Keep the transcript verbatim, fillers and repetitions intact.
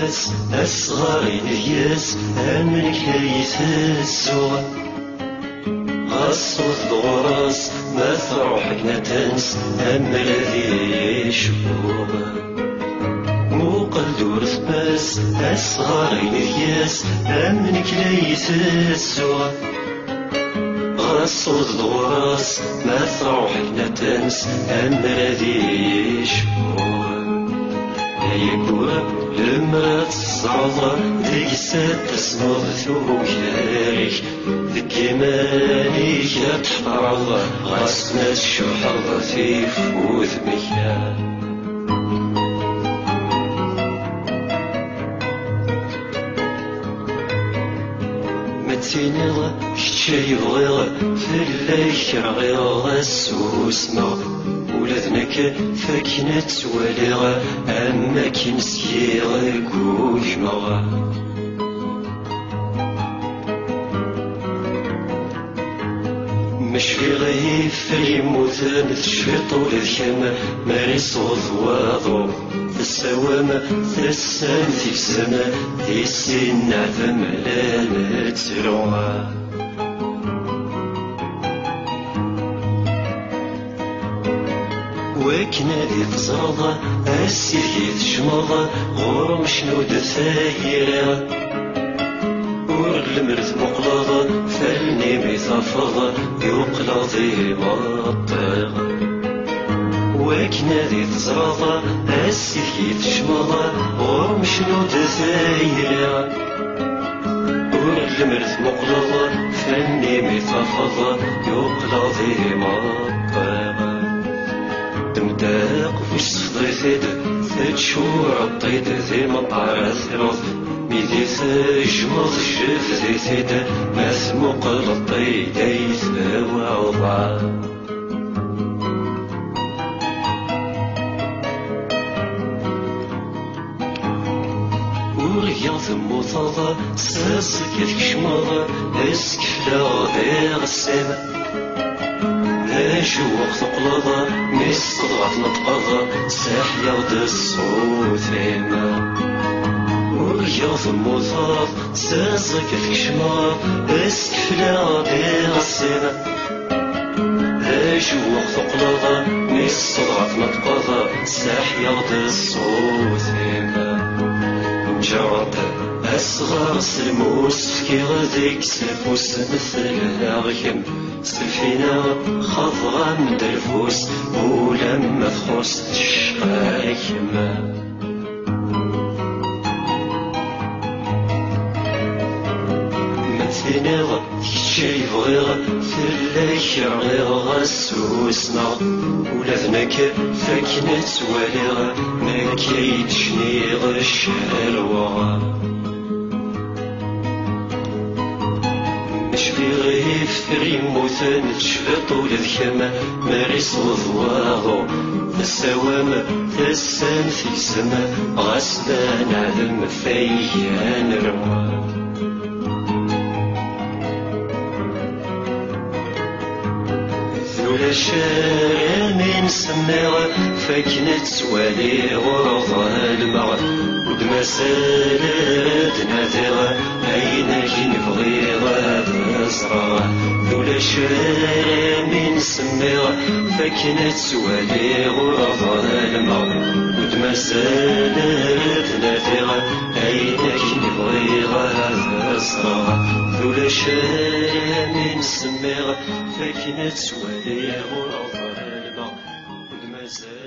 الباس أصغر ينيس أمن كيس السوى غصوص دغراس ما تروح كنتنس أم الذي يشبوغ موقل دور باس أصغر ينيس أمن كيس السوى غصوص دغراس ما تروح كنتنس أم الذي يشبوغ يقول المرات الصعدة ديك السات تسنوض ثوكاريك ذك ماليك تحفرض غاسنا الشحر في فوث مكان متينيض كتشي بغيغ في الليك رغيغ السوسمة ولذنك فكنت وليغ أما كنسيغ كوشمغ مش في غيف يموت نتشفط ولذكما ماري صوت واضو السوامة تسان في السماء في السن عثم لا نتروها وكنا ذي تزرضة السيف تشمضة غرم شنو دثايرة ور المرت مقلضة فالني ميثافضة يقلضي مطيغة وكنا ذي تزرضة السيف تشمضة غرم شنو دثايرة ور المرت مقلضة فالني ميثافضة يقلضي مطيغة تمتاق فوش صفضيثيد تشور عطيد ذي مطار ثروض ميدي تجمض شف ذيثيد ما ثموق الطيد يثبا وعضا ورياض موطاضة ساسك يتكشمض اسكفلا غير السما شو وقت قلضة مسقضغط نطقضة ساحيا ود الصوت فيما ورياض موطاض ساسك يتكشمض اسكفلا غير السما شو وقت قلضة مسقضغط نطقضة ساحيا ود الصوت فيما جرد أصغر سلموس كي غاديك سفوس مثل الأغيم سفينة خضرا من درفوس ولما تخص تشقايم مثينيغ كتشي بغيغ ثلاك رغيغ السوسنا ولذنك فكنت وليغ ما كيتشنيغ الشهلوغ في غيف ريموت نتشفط ولذكما ماري صوت واضو السوامة تسان في السما غاسنا نعلم فيا نروى ذولا شارع من سماغ فكنت ولي غرضها المغ ودما سالات نادغة أين جنبغي غابزرا ذولا شارع من سماغ فكنت ولي غرضها المغ ودما سالات نادغة أين جنبغي غابزرا ذولا شارع من سماغ فكنت ولي غرضها المغ ودما